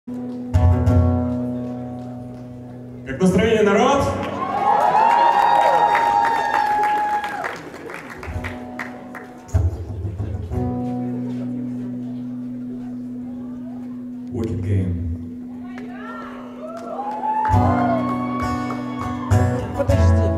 Как настроение, народ? Wicked game. Подожди.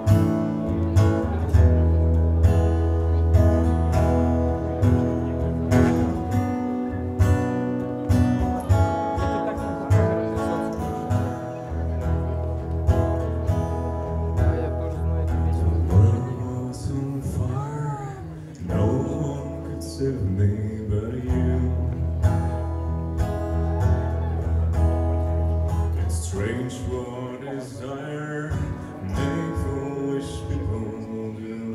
Save me but you. It's strange what desire make foolish people do.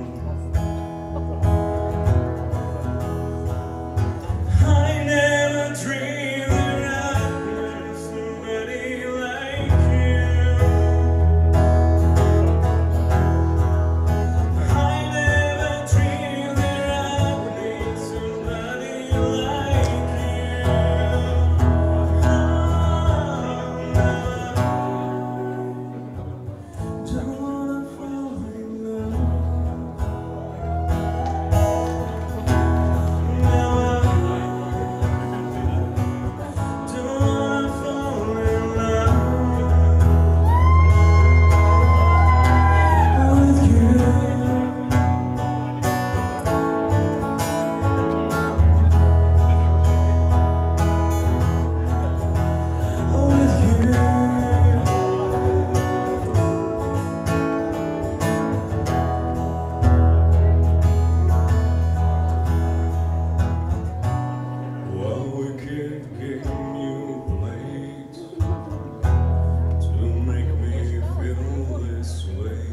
I never dreamed that I'd meet somebody like you. I never dreamed that I'd meet somebody like you. Don't wanna fall in love. Don't wanna fall in love with you. What wicked game you played to make me feel this way?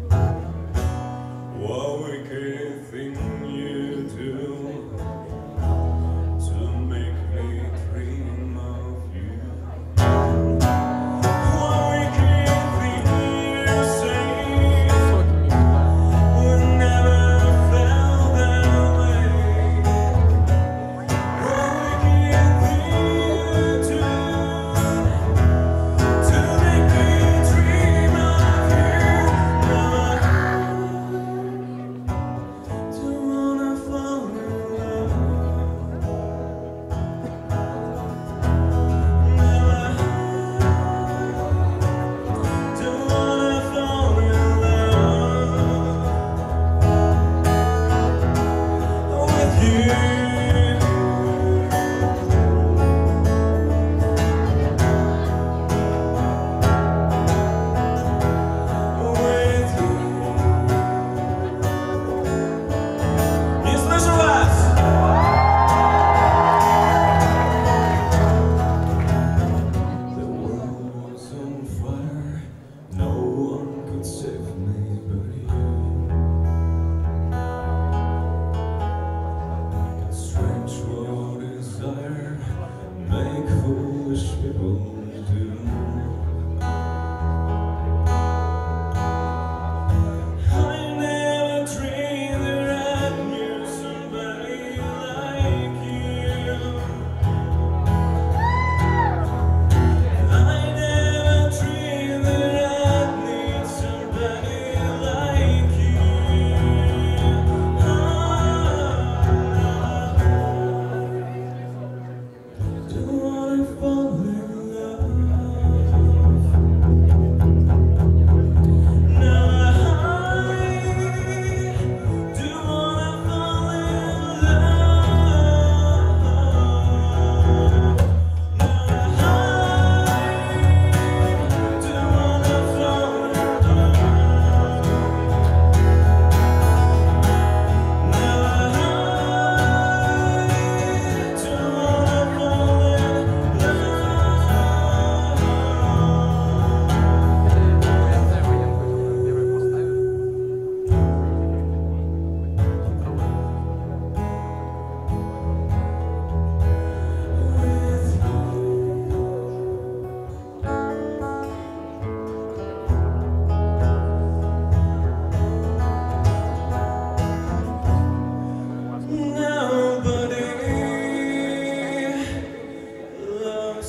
What wicked thing you do to make me dream of you? What wicked thing you say when never felt that way? What wicked thing you do to make me dream of you? Don't wanna fall in love. Don't wanna fall in love with you. Не слышу вас! The world was on fire. No one could save me but you. It's strange what desire make foolish people do. I never dreamed that I'd meet somebody like you. I never dreamed that I'd meet somebody like you. Don't wanna fall in love.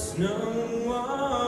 was no one.